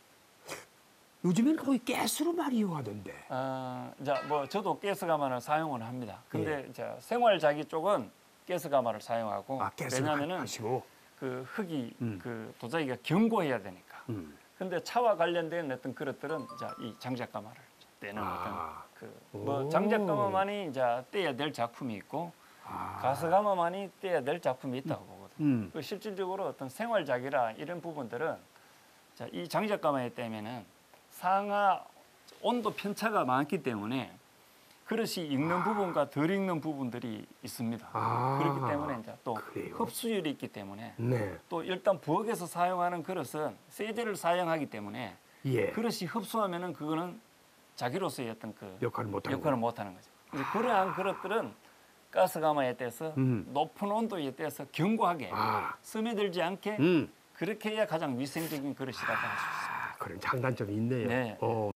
요즘에는 거의 가스로 많이 이용하던데. 아, 이제 뭐 저도 가스 가마를 사용을 합니다. 근데 예. 이제 생활 자기 쪽은 가스 가마를 사용하고 아, 가스로 왜냐면은 하시고. 그 흙이 음. 그 도자기가 견고해야 되니까. 음. 근데 차와 관련된 어떤 그릇들은 이제 이 장작 가마를 떼는 아. 어떤 그뭐 오. 장작 가마만이 이제 떼야 될 작품이 있고 아. 가스 가마만이 떼야 될 작품이 있다고 보거든. 음. 그 실질적으로 어떤 생활 자기라 이런 부분들은 자, 이 장작 가마에 떼면은 상하 온도 편차가 많기 때문에 그릇이 익는 부분과 덜 익는 부분들이 있습니다. 아. 그렇기 때문에 이제 또 그래요? 흡수율이 있기 때문에 네. 또 일단 부엌에서 사용하는 그릇은 세제를 사용하기 때문에 예. 그릇이 흡수하면은 그거는 자기로서의 어떤 그 역할을 못 하는 역할을 못 하는 거죠. 이제 그러한 그릇들은 가스가마에 떼서 음. 높은 온도에 떼서 견고하게 아. 스며들지 않게 음. 그렇게 해야 가장 위생적인 그릇이라고 할 수 있습니다. 아, 그런 장단점이 있네요. 네. 어.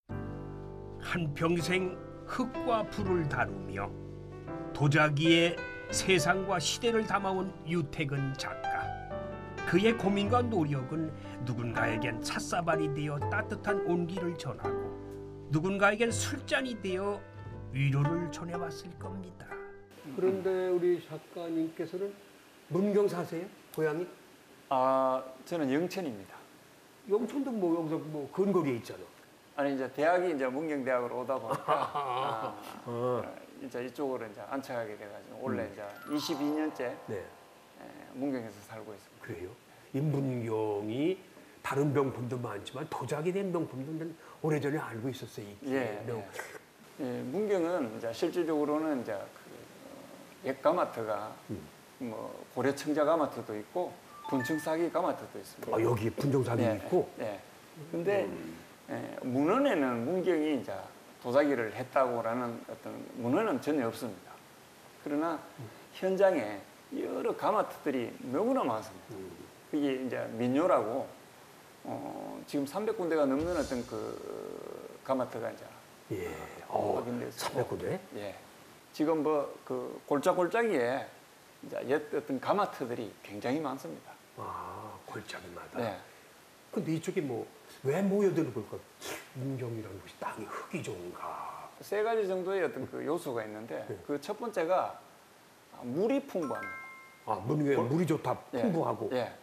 한평생 흙과 불을 다루며 도자기에 세상과 시대를 담아온 유택은 작가. 그의 고민과 노력은 누군가에겐 찻사발이 되어 따뜻한 온기를 전하고 누군가에겐 술잔이 되어 위로를 전해왔을 겁니다. 그런데 우리 작가님께서는 문경 사세요? 고향이? 아, 저는 영천입니다. 영천도 뭐 여기서 뭐 근거리에 있잖아. 아니 이제 대학이 이제 문경대학으로 오다 보니까 아, 어. 이제 이쪽으로 이제 안착하게 돼가지고 원래 이제 이십이 년째 네. 문경에서 살고 있습니다. 그래요? 이 문경이 다른 명품도 많지만 도자기 된 명품들은 오래전에 알고 있었어요. 이 예, 명- 예. 예, 문경은 이제 실질적으로는 이제 그 옛가마트가 음. 뭐 고려 청자 가마트도 있고 분청사기 가마트도 있습니다. 아, 여기 분정사도 예, 있고. 예. 근데 예, 문헌에는 문경이 이제 도자기를 했다고라는 어떤 문헌은 전혀 없습니다. 그러나 현장에 여러 가마트들이 너무나 많습니다. 그게 이제 민요라고 어, 지금 삼백 군데가 넘는 어떤 그 가마트가 이제 예. 어, 확인돼서 삼백 군데? 예. 지금 뭐 그 골짜골짜기에 이제 옛 어떤 가마트들이 굉장히 많습니다. 아, 골짜기마다. 네. 근데 이쪽에 뭐 왜 모여드는 걸까? 문경이라는 곳이 땅이 흙이 좋은가? 세 가지 정도의 어떤 그 요소가 있는데 네. 그 첫 번째가 물이 풍부합니다. 아, 문경에 물이 좋다, 예. 풍부하고. 예.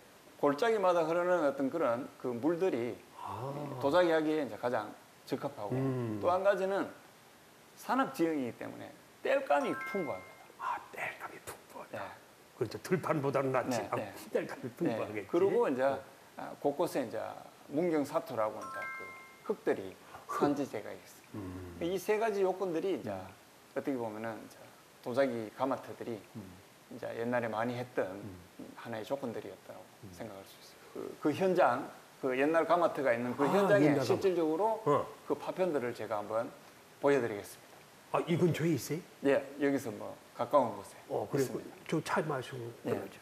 골짜기마다 흐르는 어떤 그런 그 물들이 아. 도자기하기에 이제 가장 적합하고 음. 또 한 가지는 산악 지형이기 때문에 땔감이 풍부합니다. 아, 땔감이 풍부하다. 네. 그렇죠. 들판보다는 낫지. 네, 아, 네. 땔감이 풍부하겠지. 네. 그리고 이제 아, 곳곳에 이제 문경 사토라고 이제 그 흙들이 산지대가 있어요. 음. 이 세 가지 요건들이 이제 어떻게 보면은 이제 도자기 가마터들이 이제 옛날에 많이 했던 하나의 조건들이었다고 생각할 수 있어요. 그, 그 현장, 그 옛날 가마터가 있는 그 아, 현장에 옛날 실질적으로 어. 그 파편들을 제가 한번 보여드리겠습니다. 아, 이 근처에 있어요? 예, 여기서 뭐 가까운 곳에 어, 그래. 있습니다. 저차 마시고 예. 그러죠.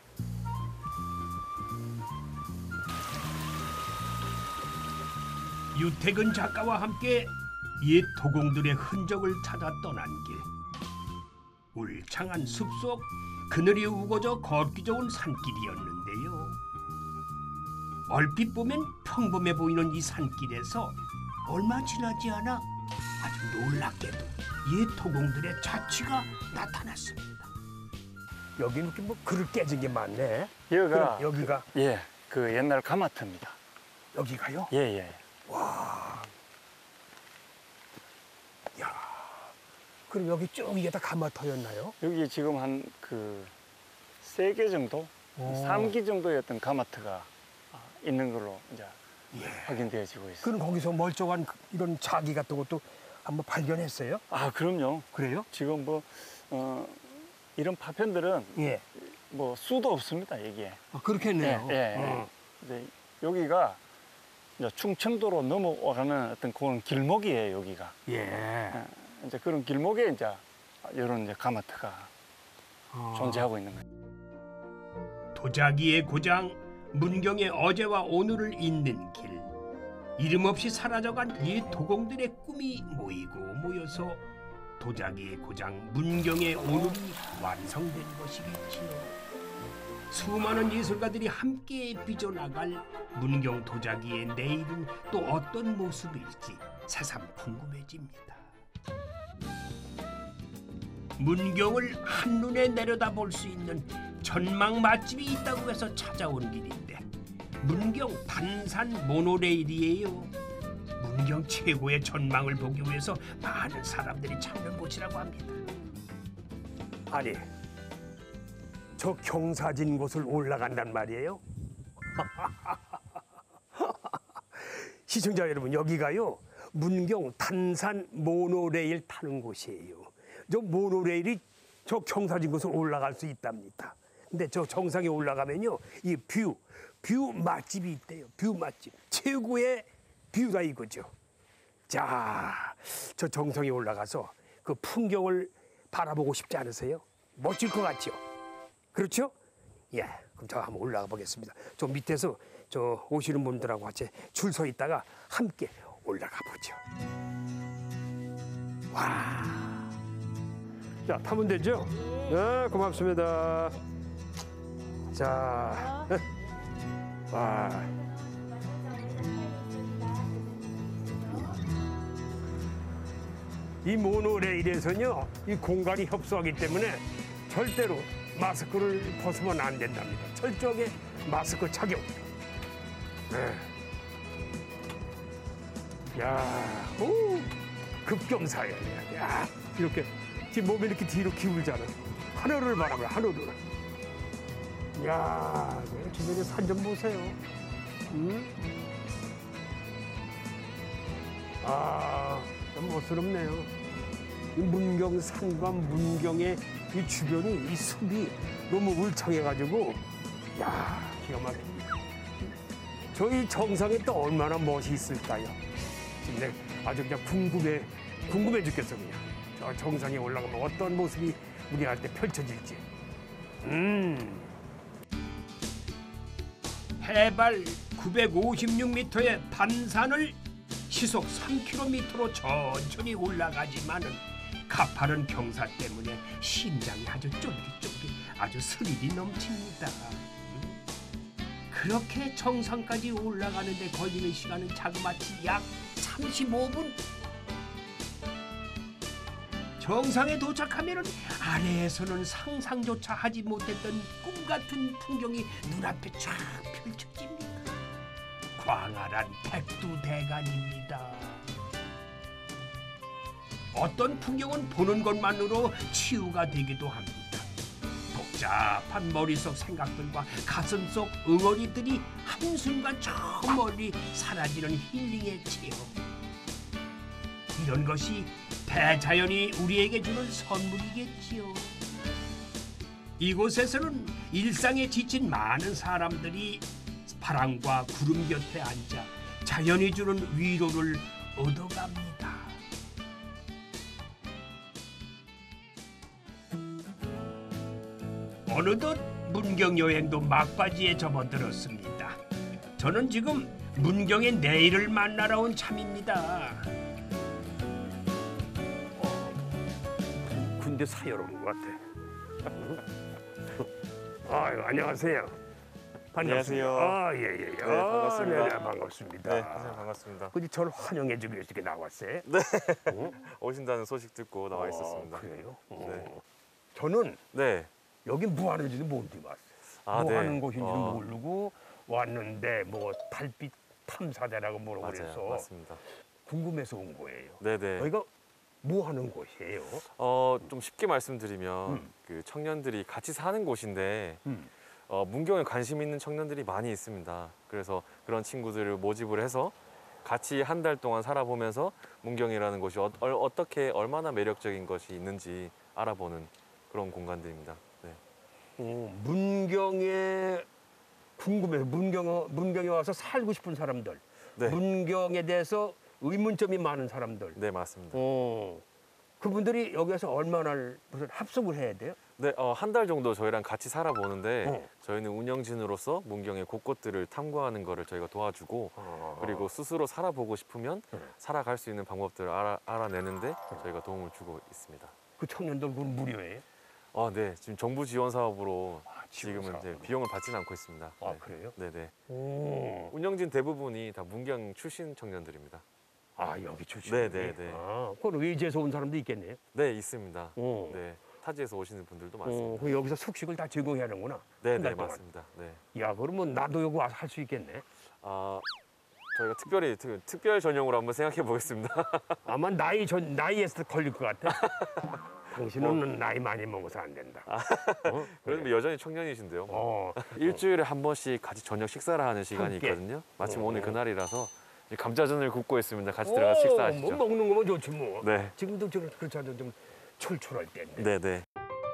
유택은 작가와 함께 옛 도공들의 흔적을 찾아 떠난 길. 울창한 숲속 그늘이 우거져 걷기 좋은 산길이었는데요. 얼핏 보면 평범해 보이는 이 산길에서 얼마 지나지 않아 아주 놀랍게도 옛 도공들의 자취가 나타났습니다. 여기는 이렇게 뭐 그릇 깨진 게 많네. 여기가 그럼 여기가 예, 그 옛날 가마터입니다. 여기가요? 예, 예. 야. 그럼 여기 쭉 이게 다 가마터였나요? 여기 지금 한 그 세 개 정도, 오. 삼 기 정도의 어떤 가마터가 있는 걸로 이제 예. 확인되어지고 있어요. 그럼 거기서 멀쩡한 그- 이런 자기 같은 것도 한번 발견했어요? 아, 그럼요. 그래요? 지금 뭐 어, 이런 파편들은 예. 뭐 수도 없습니다, 여기에. 아, 그렇겠네요. 예, 예. 어. 이제 여기가 이제 충청도로 넘어가는 어떤 그런 길목이에요, 여기가. 예. 예. 이제 그런 길목에 이제 이런 이제 가마터가 어. 존재하고 있는 거예요. 도자기의 고장 문경의 어제와 오늘을 잇는 길. 이름 없이 사라져간 옛 도공들의 꿈이 모이고 모여서 도자기의 고장 문경의 오늘이 완성된 것이겠지요. 수많은 예술가들이 함께 빚어나갈 문경 도자기의 내일은 또 어떤 모습일지 새삼 궁금해집니다. 문경을 한눈에 내려다볼 수 있는 전망 맛집이 있다고 해서 찾아온 길인데 문경 단산 모노레일이에요. 문경 최고의 전망을 보기 위해서 많은 사람들이 찾는 곳이라고 합니다. 아니, 저 경사진 곳을 올라간단 말이에요? 시청자 여러분, 여기가요 문경 단산 모노레일 타는 곳이에요. 저 모노레일이 저 경사진 곳을 올라갈 수 있답니다. 근데 저 정상에 올라가면요 이 뷰, 뷰 맛집이 있대요. 뷰 맛집, 최고의 뷰다 이거죠. 자, 저 정상에 올라가서 그 풍경을 바라보고 싶지 않으세요? 멋질 것 같죠? 그렇죠? 예, 그럼 저 한번 올라가 보겠습니다. 저 밑에서 저 오시는 분들하고 같이 줄 서 있다가 함께 올라가 보죠. 와, 자 타면 되죠? 네, 고맙습니다. 자, 와. 이 모노레일에서는요, 이 공간이 협소하기 때문에 절대로 마스크를 벗으면 안 된답니다. 철저하게 마스크 착용. 네. 야, 오, 급경사야. 야, 이렇게 지금 몸이 이렇게 뒤로 기울잖아. 하늘을 바라봐요, 하늘을. 야, 주변에 산 좀 보세요. 음? 아, 좀 멋스럽네요. 이 문경 산과 문경의 이 주변이 이 숲이 너무 울창해가지고, 야, 기가 막힙니다. 저희 정상에 또 얼마나 멋이 있을까요? 지금 내가 아주 그냥 궁금해, 궁금해 죽겠어 그냥. 저 정상에 올라가면 어떤 모습이 우리한테 펼쳐질지. 음. 해발 구백오십육 미터의 단산을 시속 삼 킬로미터로 천천히 올라가지만은 가파른 경사 때문에 심장이 아주 쫄깃쫄깃 아주 스릴이 넘칩니다. 그렇게 정상까지 올라가는데 걸리는 시간은 자그마치 약 삼십오 분. 정상에 도착하면은 아래에서는 상상조차 하지 못했던 꿈 같은 풍경이 눈앞에 쫙 펼쳐집니다. 광활한 백두대간입니다. 어떤 풍경은 보는 것만으로 치유가 되기도 합니다. 복잡한 머릿속 생각들과 가슴속 응어리들이 한순간 저 멀리 사라지는 힐링의 체험. 이런 것이 대자연이 우리에게 주는 선물이겠지요. 이곳에서는 일상에 지친 많은 사람들이 바람과 구름 곁에 앉아 자연이 주는 위로를 얻어갑니다. 어느덧 문경 여행도 막바지에 접어들었습니다. 저는 지금 문경의 내일을 만나러 온 참입니다. 어, 군대 사여로 온 것 같아. 아유, 안녕하세요. 반갑습니다. 안녕하세요. 아, 예, 예, 예. 네, 반갑습니다. 아, 네, 반갑습니다. 네, 선생님 반갑습니다. 근데 저를 환영해주기 위해서 이렇게 나왔어요. 네. 어? 오신다는 소식 듣고 나와 어, 있었습니다. 그래요? 어. 네. 저는 네. 여기 뭐 하는지도 모르고 왔어요. 아, 뭐 네. 하는 곳인지는 어. 모르고 왔는데 뭐 달빛 탐사대라고 뭐라고 맞아요. 그래서 맞습니다. 궁금해서 온 거예요. 네네. 여기가 뭐 하는 곳이에요? 어, 좀 쉽게 말씀드리면 음. 그 청년들이 같이 사는 곳인데 음. 어, 문경에 관심 있는 청년들이 많이 있습니다. 그래서 그런 친구들을 모집을 해서 같이 한 달 동안 살아보면서 문경이라는 곳이 어, 어, 어떻게 얼마나 매력적인 것이 있는지 알아보는 그런 공간들입니다. 네. 어, 문경에 궁금해요. 문경 문경에 와서 살고 싶은 사람들, 네. 문경에 대해서 의문점이 많은 사람들. 네, 맞습니다. 어, 그분들이 여기서 얼마나 무슨 합숙을 해야 돼요? 네, 어, 한 달 정도 저희랑 같이 살아보는데 어. 저희는 운영진으로서 문경의 곳곳들을 탐구하는 거를 저희가 도와주고 어. 그리고 스스로 살아보고 싶으면 네. 살아갈 수 있는 방법들을 알아, 알아내는데 저희가 도움을 주고 있습니다. 그 청년들 그건 무료예요? 아, 네, 지금 정부 지원 사업으로 아, 지원 지금은 이제 사업으로. 비용을 받지는 않고 있습니다. 아, 네. 그래요? 네네. 오. 운영진 대부분이 다 문경 출신 청년들입니다. 아, 여기 출신. 네, 네, 네. 아, 그럼 의지에서 온 사람도 있겠네요. 네, 있습니다. 어. 네, 타지에서 오시는 분들도 어, 많습니다. 그럼 여기서 숙식을 다 제공해야 하는구나. 네, 한 네, 달 동안. 맞습니다. 네. 야, 그러면 나도 여기 와서 할 수 있겠네. 아, 저희가 특별히 특, 특별 전용으로 한번 생각해 보겠습니다. 아마 나이 전 나이에서 걸릴 것 같아. 당신은 나이 많이 먹어서 안 된다. 어? 그래도 여전히 청년이신데요. 어. 일주일에 한 번씩 같이 저녁 식사를 하는 시간이 함께? 있거든요. 마침 어. 오늘 그날이라서 이제 감자전을 굽고 있습니다. 같이 들어가서 식사하시죠. 뭐 먹는 거면 좋지 뭐. 네, 지금도 좀 그렇지 않아도 좀 철철할 때인데. 네, 네.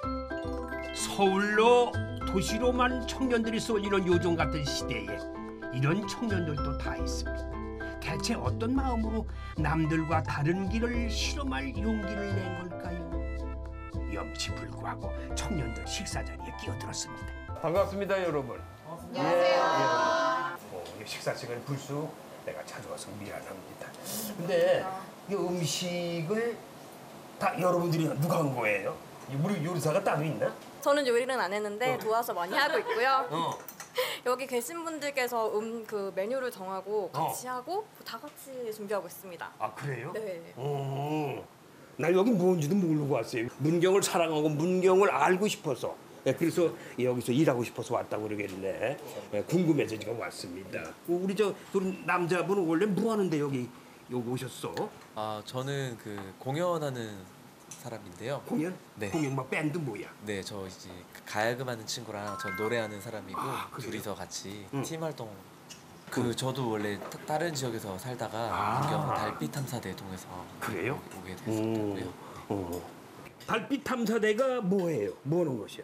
서울로 도시로만 청년들이 쏠리는 요즘 같은 시대에 이런 청년들도 다 있습니다. 대체 어떤 마음으로 남들과 다른 길을 실험할 용기를 낸 걸까요? 염치불구하고 청년들 식사 자리에 끼어들었습니다. 반갑습니다, 여러분. 안녕하세요. 예, 어, 식사 시간에 불쑥 내가 찾아와서 미안합니다. 근데 이 음식을 다 여러분들이 누가 한 거예요? 우리 요리사가 따로 있나? 저는 요리는 안 했는데 어. 도와서 많이 하고 있고요. 어. 여기 계신 분들께서 음 그 메뉴를 정하고 같이 어. 하고 다 같이 준비하고 있습니다. 아, 그래요? 네. 어. 난 여기 뭔지도 모르고 왔어요. 문경을 사랑하고 문경을 알고 싶어서. 예, 그래서 여기서 일하고 싶어서 왔다고 그러길래 예, 궁금해서 지금 왔습니다. 우리 저 둘 남자분은 원래 뭐 하는데 여기 여기 오셨어? 아, 저는 그 공연하는 사람인데요. 공연? 네. 공연 뭐 밴드 뭐야? 네, 저 이제 가야금하는 친구랑 저 노래하는 사람이고 아, 그래요? 둘이서 같이 응. 팀 활동. 그 저도 원래 타- 다른 지역에서 살다가 아. 문경 달빛 탐사대 통해서 그래요? 오게 됐었고요. 어. 달빛 탐사대가 뭐예요? 뭐 하는 것이야?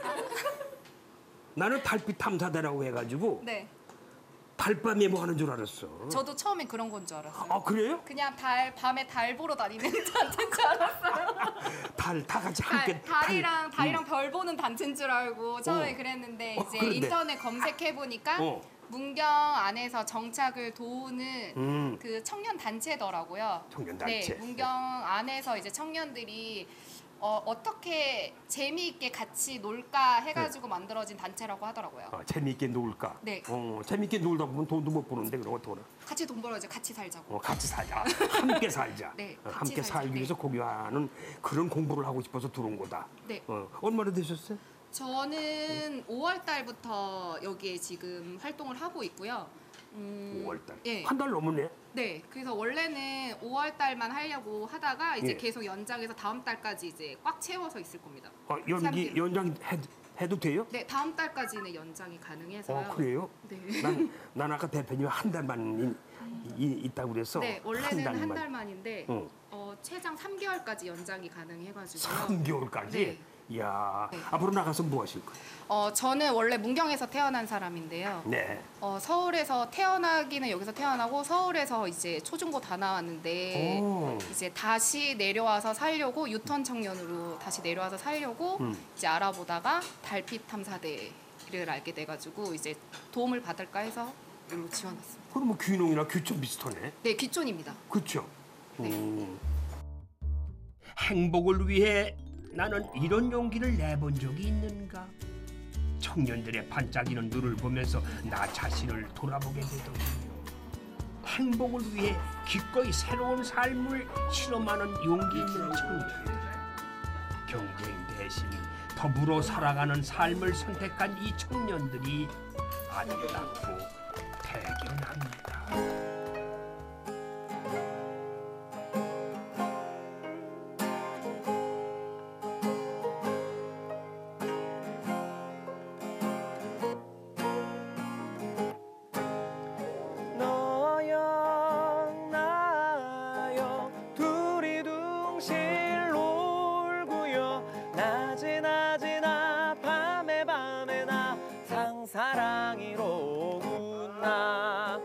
나는 달빛 탐사대라고 해가지고 네. 달밤에 뭐 하는 줄 알았어. 저도 처음에 그런 건 줄 알았어요. 아, 그래요? 그냥 달 밤에 달 보러 다니는 단체인 줄 알았어요. 달 다 같이 달, 함께 달이랑 달- 달이랑 별 보는 단체인 줄 알고 처음에 어. 그랬는데 어, 이제 그런데. 인터넷 검색해 보니까 어. 문경 안에서 정착을 도우는 음. 그 청년 단체더라고요. 청년 단체. 네, 문경 안에서 이제 청년들이 어, 어떻게 재미있게 같이 놀까 해가지고 만들어진 단체라고 하더라고요. 아, 재미있게 놀까? 네. 어, 재미있게 놀다 보면 돈도 못 버는데 그럼 어떡하나? 같이 돈 벌어야죠. 같이 살자고. 어, 같이 살자. 함께 살자. 네, 어, 같이 함께 살자. 살기 위해서 공유하는 그런 공부를 하고 싶어서 들어온 거다. 네. 어, 얼마나 되셨어요? 저는 오월 달부터 여기에 지금 활동을 하고 있고요. 음, 오월 달. 예. 한 달 넘었네. 네, 그래서 원래는 오월 달만 하려고 하다가 이제 예. 계속 연장해서 다음 달까지 이제 꽉 채워서 있을 겁니다. 아, 연기 삼 개월. 연장 해, 해도 돼요? 네, 다음 달까지는 연장이 가능해서요. 어, 그래요? 네. 난, 난 아까 대표님 한 달만 이, 이, 있다고 그래서 네, 원래는 한, 달만. 달만인데 응. 어, 최장 삼 개월까지 연장이 가능해가지고. 삼 개월까지? 네. 이야, 네. 앞으로 나가서 뭐 하실 거예요? 어, 저는 원래 문경에서 태어난 사람인데요. 네. 어, 서울에서 태어나기는 여기서 태어나고 서울에서 이제 초중고 다 나왔는데 오. 이제 다시 내려와서 살려고 유턴 청년으로 다시 내려와서 살려고 음. 이제 알아보다가 달빛 탐사대를 알게 돼가지고 이제 도움을 받을까 해서 여기로 지원했습니다. 그럼 뭐 귀농이나 귀촌 비슷하네. 네, 귀촌입니다. 그렇죠. 네. 음. 행복을 위해 나는 이런 용기를 내본 적이 있는가? 청년들의 반짝이는 눈을 보면서 나 자신을 돌아보게 되더군요. 행복을 위해 기꺼이 새로운 삶을 실험하는 용기 있는 청년들. 경쟁 대신 더불어 살아가는 삶을 선택한 이 청년들이 아름답고 대견합니다. 너영 나영 둘이 둥실 놀고요 낮에 낮에 나 밤에 밤에 나 상사랑이로구나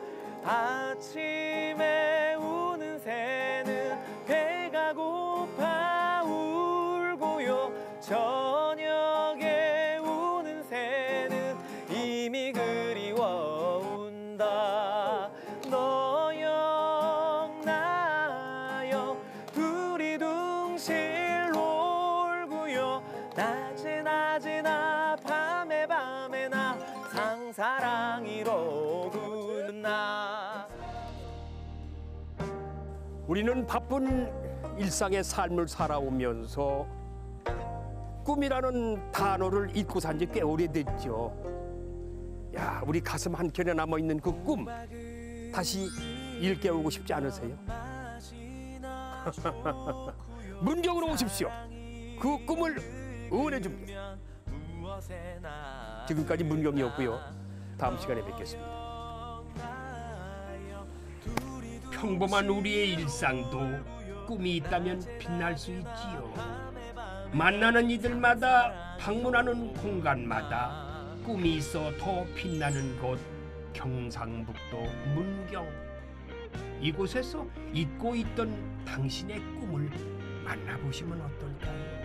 아침에 우는 새는 배가 고파 울고요 저녁에 우는 새는 이미 그리워온다 너영 나영 둘이 둥실 놀고요 낮에 낮에 나 밤에 밤에 나 상사랑이로구나 우리는 바쁜 일상의 삶을 살아오면서 꿈이라는 단어를 잊고 산 지 꽤 오래됐죠. 야, 우리 가슴 한켠에 남아있는 그 꿈 다시 일깨우고 싶지 않으세요? 문경으로 오십시오. 그 꿈을 응원해줍니다. 지금까지 문경이었고요. 다음 시간에 뵙겠습니다. 평범한 우리의 일상도 꿈이 있다면 빛날 수 있지요. 만나는 이들마다 방문하는 공간마다 꿈이 있어 더 빛나는 곳 경상북도 문경. 이곳에서 잊고 있던 당신의 꿈을 만나보시면 어떨까요?